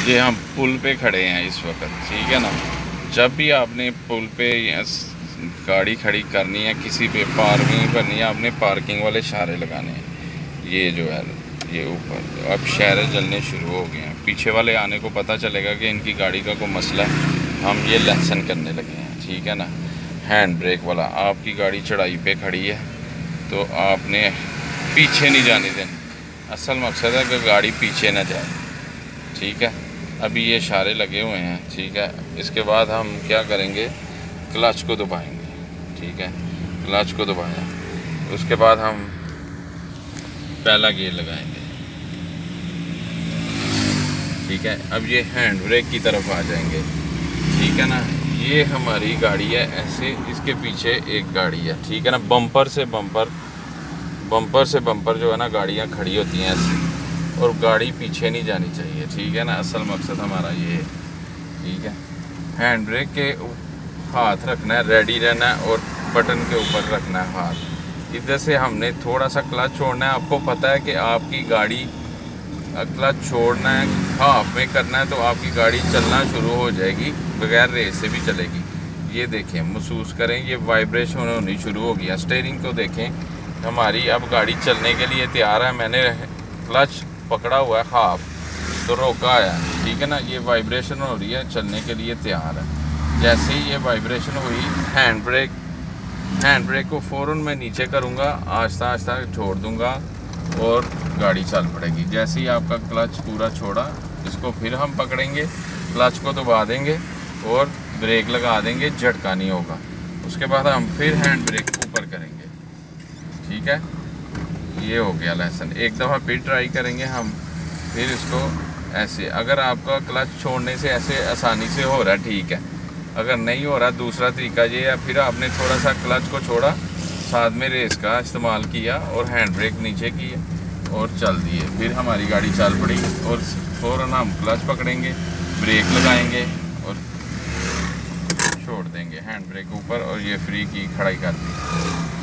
ये हम पुल पे खड़े हैं इस वक्त, ठीक है ना। जब भी आपने पुल पे गाड़ी खड़ी करनी है, किसी पे पार्किंग करनी है, आपने पार्किंग वाले इशारे लगाने हैं। ये जो है ये ऊपर अब इशारे जलने शुरू हो गए हैं। पीछे वाले आने को पता चलेगा कि इनकी गाड़ी का कोई मसला है, हम ये लेसन करने लगे हैं, ठीक है ना। हैंड ब्रेक वाला, आपकी गाड़ी चढ़ाई पे खड़ी है तो आपने पीछे नहीं जाने देना। असल मकसद है कि गाड़ी पीछे ना जाए, ठीक है। अभी ये इशारे लगे हुए हैं, ठीक है। इसके बाद हम क्या करेंगे, क्लच को दबाएंगे, ठीक है। क्लच को दबाया, उसके बाद हम पहला गियर लगाएंगे, ठीक है। अब ये हैंड ब्रेक की तरफ आ जाएंगे, ठीक है ना। ये हमारी गाड़ी है, ऐसे इसके पीछे एक गाड़ी है, ठीक है ना। बम्पर से बम्पर जो है ना, गाड़ियाँ खड़ी होती हैं ऐसे, और गाड़ी पीछे नहीं जानी चाहिए, ठीक है ना। असल मकसद हमारा ये है, ठीक है। हैंड ब्रेक के हाथ रखना है, रेडी रहना है, और बटन के ऊपर रखना है हाथ। इधर से हमने थोड़ा सा क्लच छोड़ना है। आपको पता है कि आपकी गाड़ी क्लच छोड़ना है, हाफ में करना है, तो आपकी गाड़ी चलना शुरू हो जाएगी, बगैर रेस से भी चलेगी। ये देखें, महसूस करें, ये वाइब्रेशन होनी शुरू हो गया। स्टीयरिंग को देखें, हमारी अब गाड़ी चलने के लिए तैयार है। मैंने क्लच पकड़ा हुआ है हाफ, तो रोका है, ठीक है ना। ये वाइब्रेशन हो रही है, चलने के लिए तैयार है। जैसे ही ये वाइब्रेशन हुई, हैंड ब्रेक को फ़ौरन मैं नीचे करूँगा, आहिस्ता आहिस्ता छोड़ दूँगा और गाड़ी चल पड़ेगी। जैसे ही आपका क्लच पूरा छोड़ा, इसको फिर हम पकड़ेंगे, क्लच को दबा देंगे और ब्रेक लगा देंगे, झटका नहीं होगा। उसके बाद हम फिर हैंड ब्रेक ऊपर करेंगे, ठीक है। ये हो गया लेसन। एक दफ़ा फिर ट्राई करेंगे हम, फिर इसको ऐसे। अगर आपका क्लच छोड़ने से ऐसे आसानी से हो रहा है, ठीक है। अगर नहीं हो रहा, दूसरा तरीका ये है, फिर आपने थोड़ा सा क्लच को छोड़ा, साथ में रेस का इस्तेमाल किया और हैंड ब्रेक नीचे किया और चल दिए, फिर हमारी गाड़ी चल पड़ी। और फ़ौरन हम क्लच पकड़ेंगे, ब्रेक लगाएंगे और छोड़ देंगे हैंड ब्रेक ऊपर, और ये फ्री की खड़ाई कर दी।